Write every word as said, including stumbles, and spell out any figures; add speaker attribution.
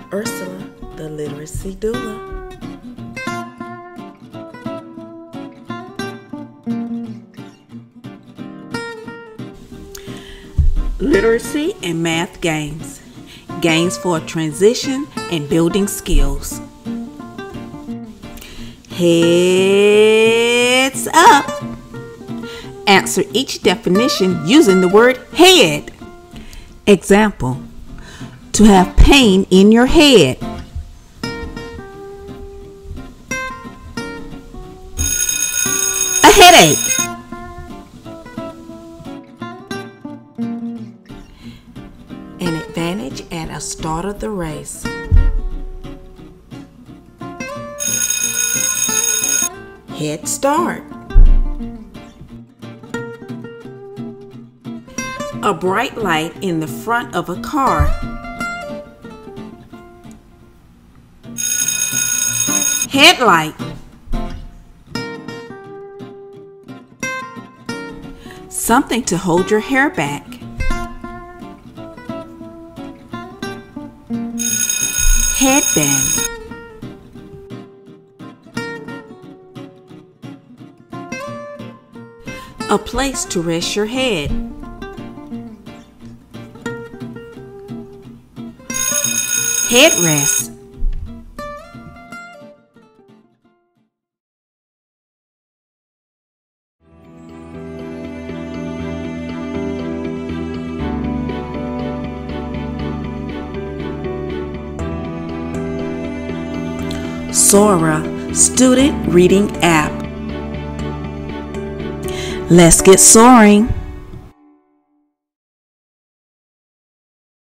Speaker 1: Ursula, the literacy doula. Literacy and math games. Games for transition and building skills. Heads up. Answer each definition using the word head. Example: to have pain in your head. A headache. An advantage at a start of the race. Head start. A bright light in the front of a car. Headlight. Something to hold your hair back. Headband. A place to rest your head. Headrest. Sora Student Reading App. Let's get soaring.